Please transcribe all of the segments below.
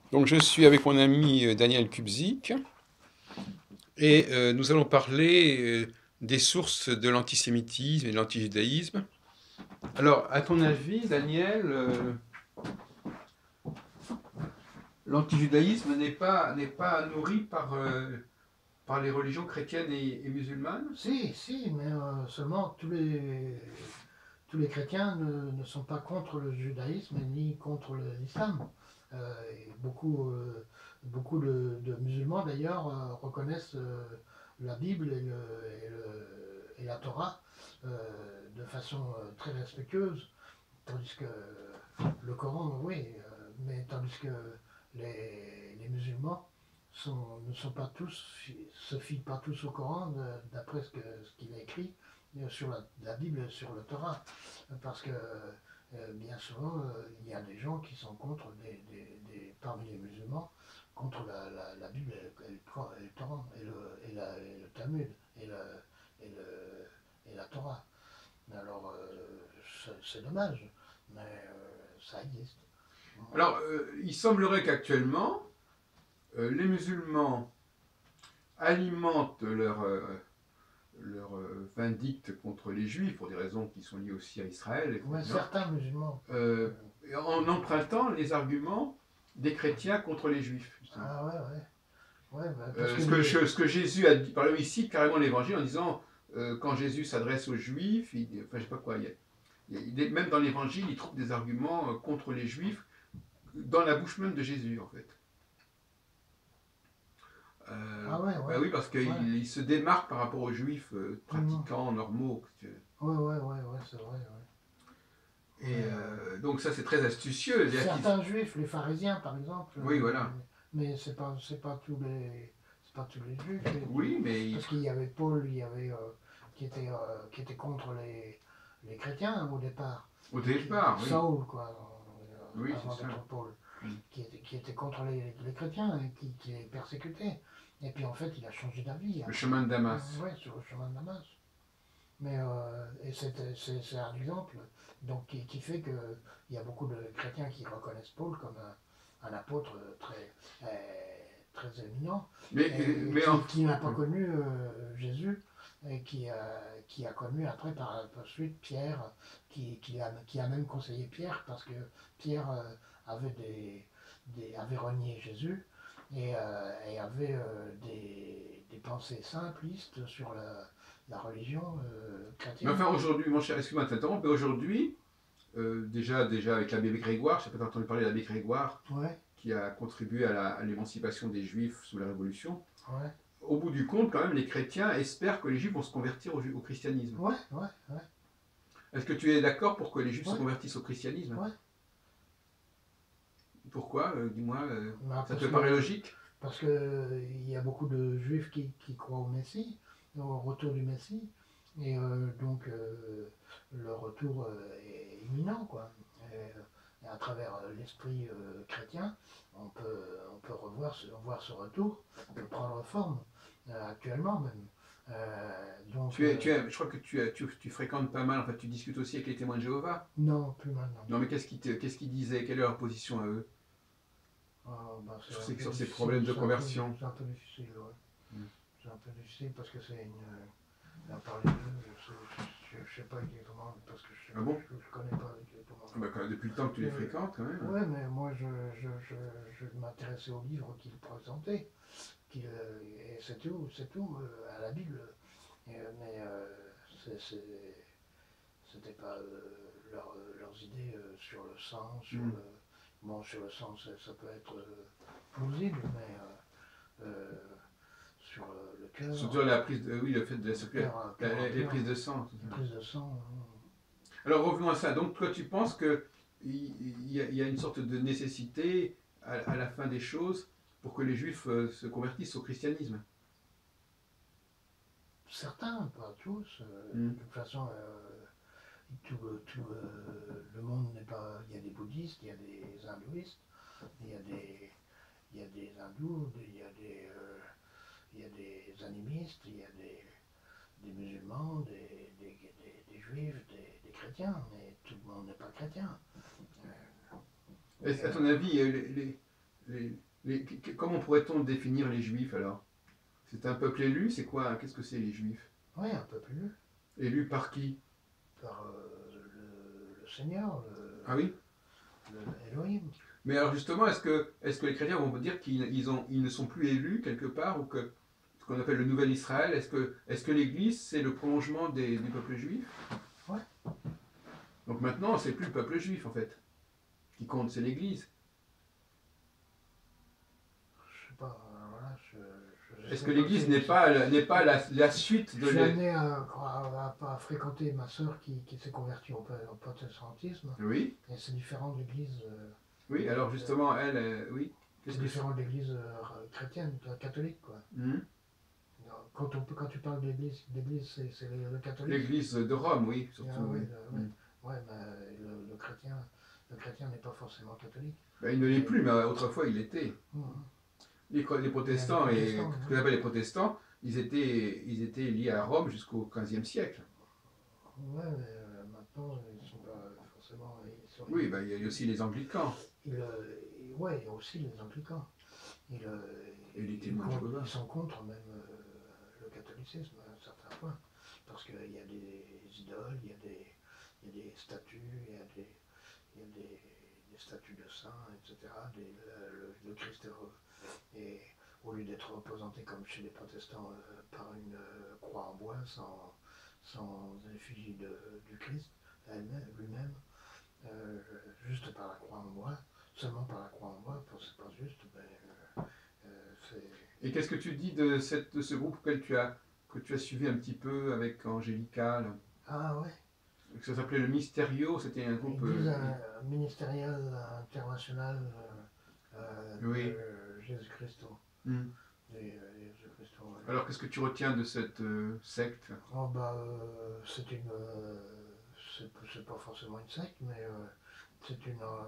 Donc je suis avec mon ami Daniel Kubzik et nous allons parler des sources de l'antisémitisme et de l'antijudaïsme. Alors, à ton avis, Daniel, l'antijudaïsme n'est pas nourri par les religions chrétiennes et musulmanes? Si, mais seulement tous les chrétiens ne sont pas contre le judaïsme ni contre l'islam. Et beaucoup de musulmans d'ailleurs reconnaissent la Bible et la Torah de façon très respectueuse, tandis que le Coran, oui, mais tandis que les musulmans ne sont pas tous, se fient pas tous au Coran d'après ce qu'il a écrit sur la Bible et sur le Torah. Parce que bien souvent, il y a des gens qui sont contre, parmi les musulmans, contre la Bible et le Coran et le Talmud et la Torah. Alors, c'est dommage, mais ça existe. Alors, il semblerait qu'actuellement, les musulmans alimentent leur vindicte contre les juifs, pour des raisons qui sont liées aussi à Israël, Ouais, etc., certains musulmans. euh, en empruntant les arguments des chrétiens contre les juifs, justement. Ah ouais, ouais. Ouais, bah, parce que Ce que Jésus a dit, par exemple, ici carrément l'évangile en disant quand Jésus s'adresse aux juifs, enfin je sais pas quoi, même dans l'évangile, il trouve des arguments contre les juifs dans la bouche même de Jésus, en fait. ah ouais, Bah ouais, oui, parce ouais. qu'il se démarque par rapport aux juifs Mhm. pratiquants, normaux. Ouais, ouais, ouais, ouais, c'est vrai, ouais. Et Mais donc ça, c'est très astucieux. certains juifs, les pharisiens par exemple, Oui, voilà. mais c'est pas tous les juifs, Oui, mais parce qu'il y avait Paul, qui était contre les chrétiens au départ, au départ, oui. Saul quoi, Oui, c'est avant ça. d'être Paul, Mm. qui était contre les chrétiens et qui les persécutait. Et puis en fait, il a changé d'avis Le après, chemin de Damas. ouais, sur le chemin de Damas. Mais et c'est un exemple donc, qui fait qu'il y a beaucoup de chrétiens qui reconnaissent Paul comme un apôtre très éminent et Mais en... qui n'a pas connu Jésus et qui a connu après par la suite Pierre, qui a même conseillé Pierre parce que Pierre avait, avait renié Jésus et avait des pensées simplistes sur la religion Mais chrétienne. enfin, aujourd'hui, mon cher, excuse-moi de t'interrompre, mais aujourd'hui, déjà avec l'abbé Grégoire, je sais pas si tu as entendu parler de l'abbé Grégoire, Ouais, qui a contribué à l'émancipation des juifs sous la Révolution, ouais, au bout du compte, quand même, les chrétiens espèrent que les juifs vont se convertir au christianisme. ouais, ouais, ouais, Est-ce que tu es d'accord pour que les juifs se ouais, convertissent au christianisme? ouais. Pourquoi Dis-moi, Bah, ça te paraît logique? parce que il y a beaucoup de juifs qui croient au Messie, au retour du Messie, et donc le retour est imminent, quoi. Et à travers l'esprit chrétien, on peut voir ce retour prendre forme, actuellement même. Donc, Je crois que tu fréquentes pas mal, en fait, tu discutes aussi avec les témoins de Jéhovah. non, plus maintenant. Non, mais qu'est-ce qu'ils disaient? Quelle est leur position à eux Bah, c'est un peu sur ces difficile, problèmes de conversion? c'est un peu difficile, ouais. Mm. C'est un peu difficile parce que c'est à parler d'eux, je sais pas exactement, parce que Ah bon? je connais pas exactement. Ah bah, depuis le temps que tu les fréquentes, quand même. Ouais, mais moi je m'intéressais aux livres qu'ils présentaient, et c'est tout, à la Bible. Mais c'était pas leurs idées sur le sang, Mm. bon, sur le sang, ça peut être plausible, mais sur le cœur, Surtout la prise de, oui, le fait de cœur les impur, prises de sang. une prise de sang. Alors revenons à ça. Donc toi, tu penses que il y a une sorte de nécessité à la fin des choses pour que les juifs se convertissent au christianisme? Certains, pas tous. Mm. De toute façon, tout le monde n'est pas. Il y a des bouddhistes, il y a des hindouistes, il y a des hindous, il y a des animistes, il y a des musulmans, des juifs, des chrétiens, mais tout le monde n'est pas chrétien. À Mais ton avis, comment pourrait-on définir les Juifs alors? C'est un peuple élu? C'est quoi? Qu'est-ce que c'est les Juifs? Oui, un peuple élu Élu par qui? par le Seigneur, Ah oui? le Elohim. Mais alors justement, est-ce que les chrétiens vont dire qu'ils ne sont plus élus quelque part, ou que ce qu'on appelle le nouvel Israël, est-ce que l'Église c'est le prolongement du peuple juif? Ouais. Donc maintenant, c'est plus le peuple juif en fait qui compte, c'est l'Église. Je sais pas, voilà, je Est-ce sais que pas l'Église si- n'est pas la suite Je de suis amené à fréquenter ma sœur qui s'est convertie au protestantisme, Oui, et c'est différent de l'église. oui. Alors justement, elle, oui. C'est Qu'est-ce que différent de l'église chrétienne, catholique, quoi. Hmm. Quand tu parles d'église, c'est le catholique. L'Église de Rome, oui, surtout. Ah, oui, Oui. ouais. Ouais, mais le chrétien n'est pas forcément catholique. Ben, il ne l'est plus, mais autrefois il l'était. Mhm. Les protestants, Il y a des et protestants, ce qu'on appelle les protestants, ils étaient liés à Rome jusqu'au XVe siècle. Ouais, mais maintenant, ils sont pas forcément. Oui, ben, il y a aussi les anglicans. Ouais, il y a aussi les anglicans. Ils, Et les témoins de Jéhovah. ils sont contre même le catholicisme à un certain point. Parce qu'il y a des idoles, il y a des statues, il y a des statues de saints, etc. Le Christ est, au lieu d'être représenté comme chez les protestants par une croix en bois sans effigie du Christ lui-même, juste par la croix en bois, seulement par la croix en bois, c'est pas juste, c'est... Et qu'est-ce que tu dis de ce groupe que tu as suivi un petit peu avec Angélica là? Ah ouais, Ça s'appelait le Mysterio, c'était un groupe. ils disent un ministériel international Oui. de Jésus-Christ. Hmm. Jésus-Christ, ouais. Alors qu'est-ce que tu retiens de cette secte? Oh bah, c'est une... c'est pas forcément une secte, mais c'est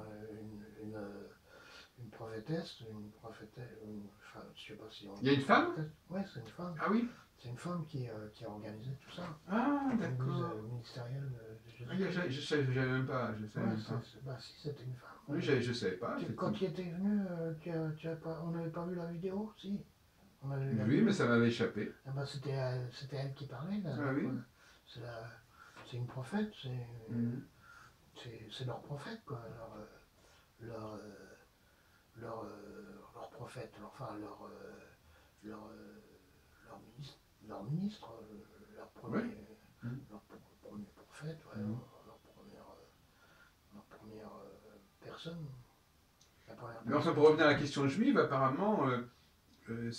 une prophétesse, enfin, je sais pas si on... Il y a une femme? Oui, c'est une femme. Ah oui? C'est une femme qui a organisé tout ça. Ah L'église d'accord. ministérielle de Ah, Jésus. je savais même pas. Je savais Ouais, même pas. bah si, c'était une femme. Oui, je savais pas. Quand tu étais venu, on n'avait pas vu la vidéo, si. On avait vu la Oui, vidéo. mais ça m'avait échappé. Ah bah, c'était elle qui parlait. Là, Ah oui. C'est une prophète, Mhm. c'est leur prophète, quoi. Leur, leur prophète, enfin leur, leur ministre, leur premier, Ouais. leur premier prophète, ouais, Mhm. leur première personne. La première Mais enfin, personne. pour revenir à la question juive, apparemment, euh,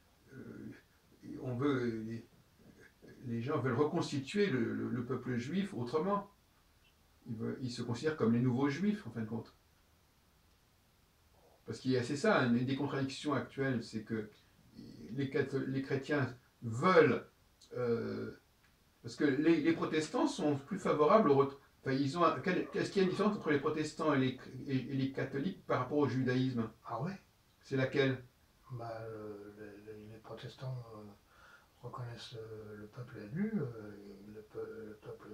on veut, les gens veulent reconstituer le peuple juif autrement. Ils se considèrent comme les nouveaux juifs, en fin de compte. Parce c'est ça, une des contradictions actuelles, c'est que les chrétiens veulent... parce que les protestants sont plus favorables enfin, est-ce qu'il y a une différence entre les protestants et les catholiques par rapport au judaïsme? Ah ouais? C'est laquelle? Bah, les protestants reconnaissent le peuple élu, le peuple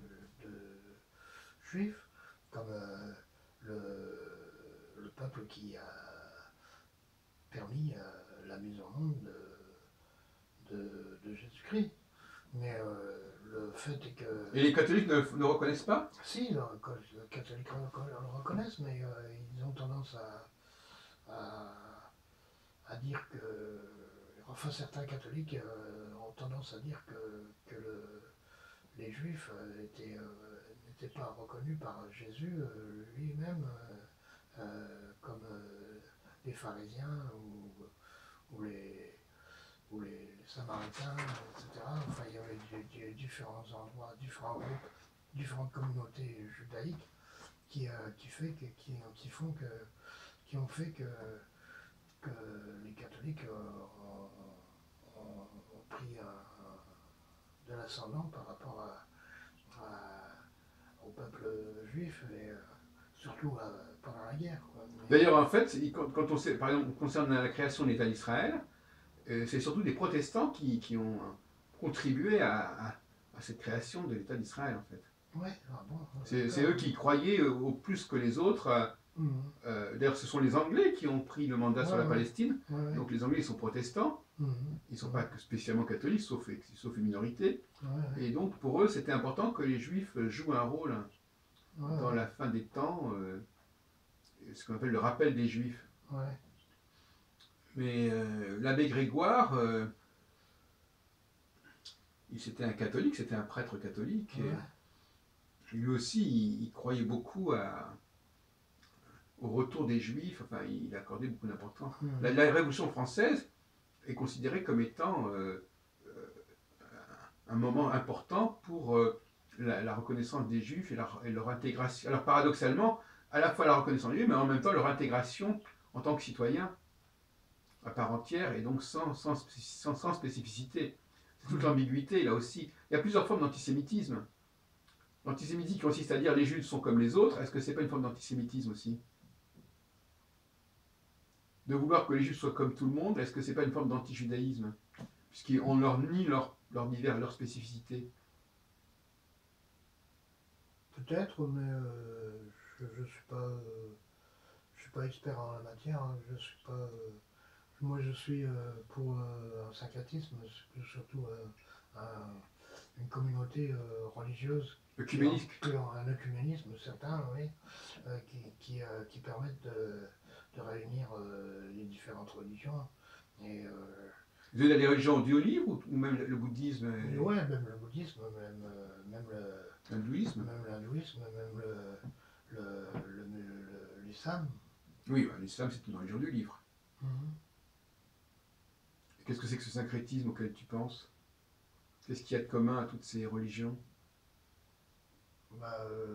juif, comme le peuple qui a permis la mise au monde de Jésus-Christ. Mais le fait est que... Et les catholiques ne reconnaissent pas? Si, les catholiques le reconnaissent, mais ils ont tendance à dire que... Enfin, certains catholiques ont tendance à dire que les juifs n'étaient pas reconnus par Jésus lui-même comme les pharisiens ou les samaritains, etc. Enfin, il y avait différents endroits, différents groupes, différentes communautés judaïques qui ont fait que les catholiques ont pris de l'ascendant par rapport au peuple juif et surtout pendant la guerre. D'ailleurs, en fait, quand on sait, par exemple, concerne la création de l'État d'Israël, c'est surtout des protestants qui ont contribué à cette création de l'État d'Israël, en fait. Ouais, ah bon, C'est eux qui croyaient au plus que les autres Mhm. D'ailleurs, ce sont les Anglais qui ont pris le mandat sur Ouais, la ouais, Palestine. ouais, Donc les Anglais, ils sont protestants. mhm. Ils ne sont Ouais, pas spécialement catholiques, sauf une minorité. ouais, ouais, Et donc, pour eux, c'était important que les Juifs jouent un rôle ouais, dans ouais, la fin des temps, ce qu'on appelle le rappel des Juifs. ouais, Mais l'abbé Grégoire, c'était un catholique, c'était un prêtre catholique. Et ouais, lui aussi, il croyait beaucoup au retour des Juifs. Enfin, il accordait beaucoup d'importance. La, mhm. la Révolution française est considérée comme étant un moment important pour la reconnaissance des Juifs et leur intégration. Alors paradoxalement, à la fois la reconnaissance des Juifs, mais en même temps leur intégration en tant que citoyens à part entière et donc sans spécificité. C'est toute Mhm. l'ambiguïté là aussi. Il y a plusieurs formes d'antisémitisme. L'antisémitisme qui consiste à dire les Juifs sont comme les autres, est-ce que c'est pas une forme d'antisémitisme aussi? De vouloir que les Juifs soient comme tout le monde, est-ce que c'est pas une forme d'antijudaïsme? Puisqu'on leur nie leur spécificité. Peut-être, mais je suis pas expert en la matière. Hein. Je suis pas. Moi, je suis pour un syncrétisme, surtout une communauté religieuse qui Œcuménique. inclut un œcuménisme certain, oui, qui permettent de réunir les différentes religions. Et, Vous avez les religions du livre ou même le bouddhisme ouais, même le bouddhisme, l'hindouisme? même l'hindouisme, même l'islam. Oui, bah, l'islam c'est une religion du livre. Mhm. Qu'est-ce que c'est que ce syncrétisme auquel tu penses? Qu'est-ce qu'il y a de commun à toutes ces religions? Bah,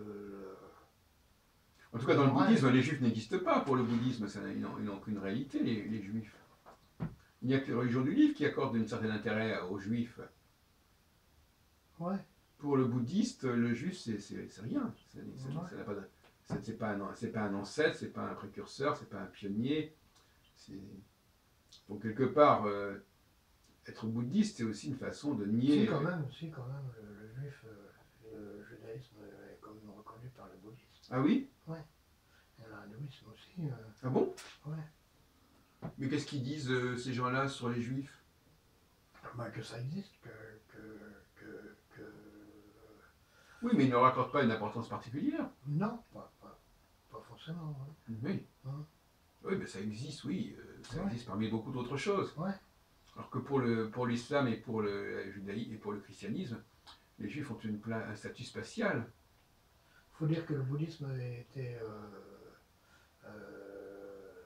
En tout cas, dans le moral. bouddhisme, les juifs n'existent pas. Pour le bouddhisme, ils n'ont qu'une réalité, les juifs. Il n'y a que les religions du livre qui accordent un certain intérêt aux juifs. Ouais, Pour le bouddhiste, le juif, c'est rien. ouais. C'est pas un ancêtre, c'est pas un précurseur, c'est pas un pionnier. Donc, quelque part, être bouddhiste, c'est aussi une façon de nier. Si, quand même, le juif et le judaïsme est quand même reconnu par le bouddhisme. Ah oui? Ouais, et l'hindouisme aussi. Ah bon? Ouais. Mais qu'est-ce qu'ils disent ces gens-là sur les juifs? Bah, que ça existe, que... Oui, mais ils ne leur accordent pas une importance particulière. Non, pas forcément. Oui. Hein. Oui, mais ça existe, oui. Ça Ouais, existe parmi beaucoup d'autres choses. ouais. Alors que pour l'islam et pour le judaïsme et pour le christianisme, les juifs ont un statut spatial. Il faut dire que le bouddhisme était euh,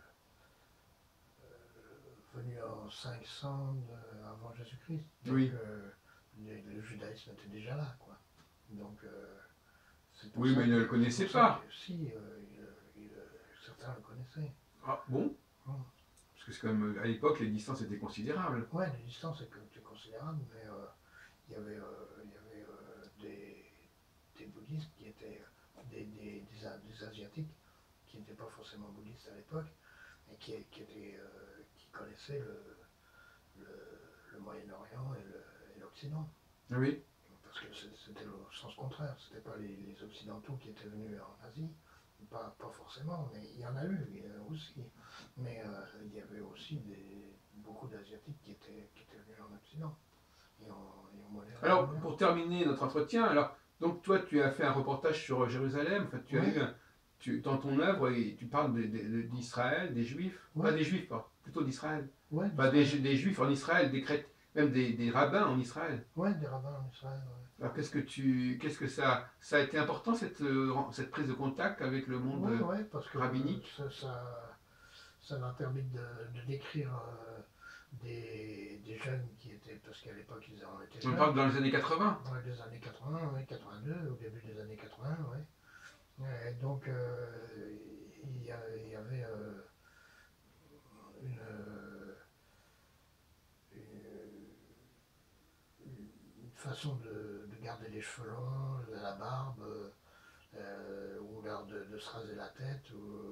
venu en 500 avant Jésus-Christ. Donc Oui. le judaïsme était déjà là, quoi. Donc c'est pour Oui, ça mais ils ne le que, connaissaient pas. si, certains le connaissaient. Ah bon? Hum. Parce que c'est quand même, à l'époque, les distances étaient considérables. Ouais, les distances étaient considérables, mais il y avait des bouddhistes qui étaient des asiatiques qui n'étaient pas forcément bouddhistes à l'époque et qui connaissaient le Moyen-Orient et l'Occident. Ah oui. Parce que c'était le sens contraire, c'était pas les Occidentaux qui étaient venus en Asie, pas forcément, mais il y en a eu, il y en a aussi. Mais il y avait aussi beaucoup d'Asiatiques qui étaient venus en Occident et en Moyen-Orient. Alors, pour terminer notre entretien, alors, donc toi, tu as fait un reportage sur Jérusalem. Enfin, tu as Ouais. dans ton œuvre, et tu parles d'Israël, des Juifs, Ouais. pas des Juifs, plutôt d'Israël. Ouais, Enfin, des Juifs en Israël, même des rabbins en Israël. ouais, des rabbins en Israël. Ouais. Alors, qu'est-ce que ça a été important cette prise de contact avec le monde Ouais, parce que rabbinique? ça m'a permis de décrire des jeunes qui étaient, parce qu'à l'époque ils en étaient On jeunes. parle dans les années 80. Dans les années 80, ouais, 82, au début des années 80, ouais. Et donc il y avait une, une façon de garder les cheveux longs, la barbe, ou alors de se raser la tête, ou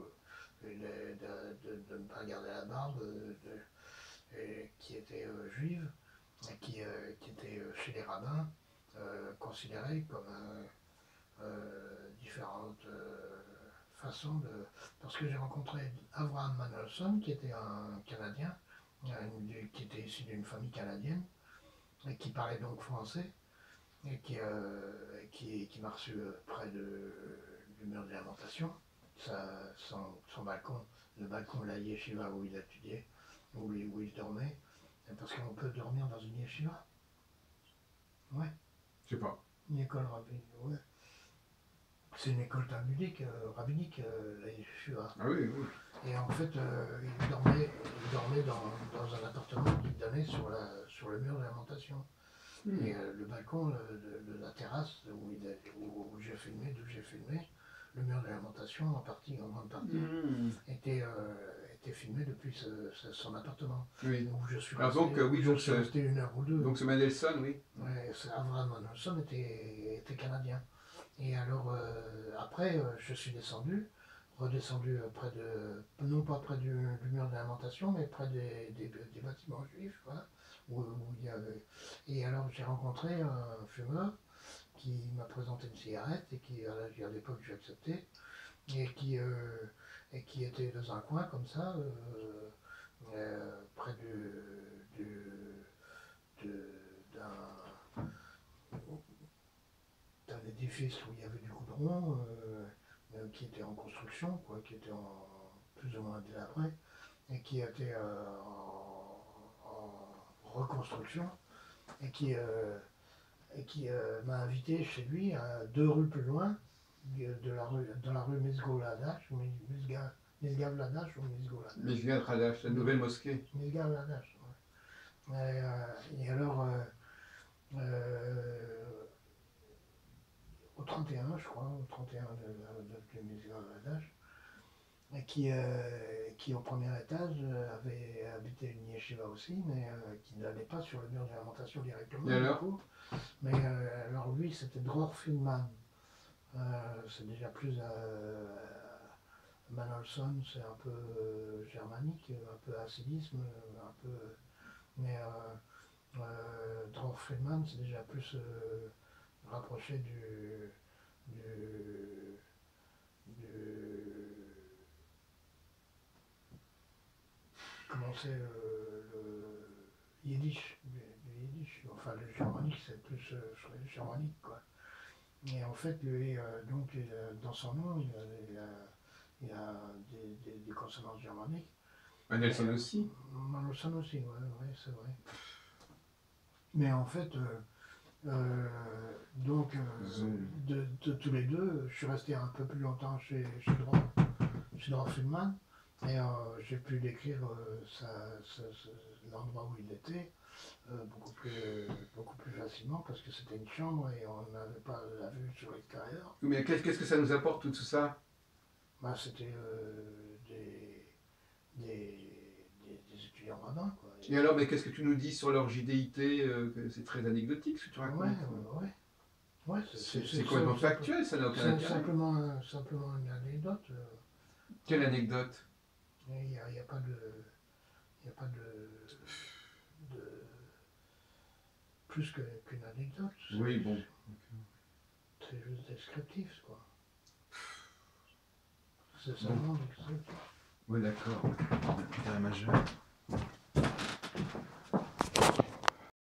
de ne pas garder la barbe, qui était juive, et qui était chez les rabbins considérée comme différentes façon de... Parce que j'ai rencontré Abraham Mandelson, qui était un Canadien, qui était issu d'une famille canadienne, et qui parlait donc français, et qui m'a reçu près du mur de lamentation. Son balcon, le balcon de la yeshiva où il étudiait, où il dormait, parce qu'on peut dormir dans une yeshiva. Ouais. Je sais pas. Une école rabbinique, ouais. C'est une école talmudique, rabbinique, la yeshiva. Ah oui, oui. Et en fait, il dormait dans un appartement qui donnait sur le mur de lamentation. Et le balcon de la terrasse où j'ai filmé, d'où j'ai filmé, le mur de lamentation en grande partie, était filmé depuis son appartement. Oui. Où je suis Alors resté, donc, oui, donc, je suis resté 1 heure ou 2. Donc ce Mendelssohn, oui. Ouais, Abraham Mendelssohn était canadien. Et alors, après, je suis redescendu près non pas près du mur de lamentation, mais près des bâtiments juifs, voilà, où il y avait... Et alors, j'ai rencontré un fumeur qui m'a présenté une cigarette, et qui, à l'époque, j'ai accepté, et qui était dans un coin, comme ça, près d'un édifice où il y avait du goudron, qui était en construction, quoi, qui était plus ou moins délabré, et qui était en reconstruction, et qui m'a invité chez lui, à 2 rues plus loin, dans la rue Misgoladash, Misgavladash ou Misgoladash. Misgavladash, la nouvelle mosquée. Misgavladash, ouais. Et alors, au 31, je crois, au 31 de Misgavladash, qui au premier étage avait habité une yeshiva aussi, mais qui n'allait pas sur le mur de lamentation directement. Et alors mais alors lui, c'était Dror Filman. C'est déjà plus Manolson, c'est un peu germanique, un peu hasidisme, un peu. Mais Dror Filman, c'est déjà plus rapproché comment c'est le yiddish, du yiddish, enfin le germanique, c'est plus germanique, quoi. Et en fait, lui, donc, dans son nom, il a des consonances germaniques. Mendelssohn aussi. Mendelssohn aussi, ouais, c'est vrai. Mais en fait, donc, de tous les deux, je suis resté un peu plus longtemps chez Dror Filman, et j'ai pu décrire l'endroit où il était beaucoup plus facilement, parce que c'était une chambre et on n'avait pas la vue sur l'extérieur. Mais qu'est-ce que ça nous apporte tout ça? Bah, c'était des étudiants rabbins, quoi. Et alors, mais qu'est-ce que tu nous dis sur leur judéité? C'est très anecdotique ce que tu racontes. Ouais, c'est complètement factuel, ça n'a aucun intérêt. Simplement une anecdote. Quelle anecdote? Il n'y a pas de plus qu'une anecdote. Oui, bon. C'est juste descriptif, quoi. C'est seulement descriptif. Oui, d'accord. Intérêt majeur.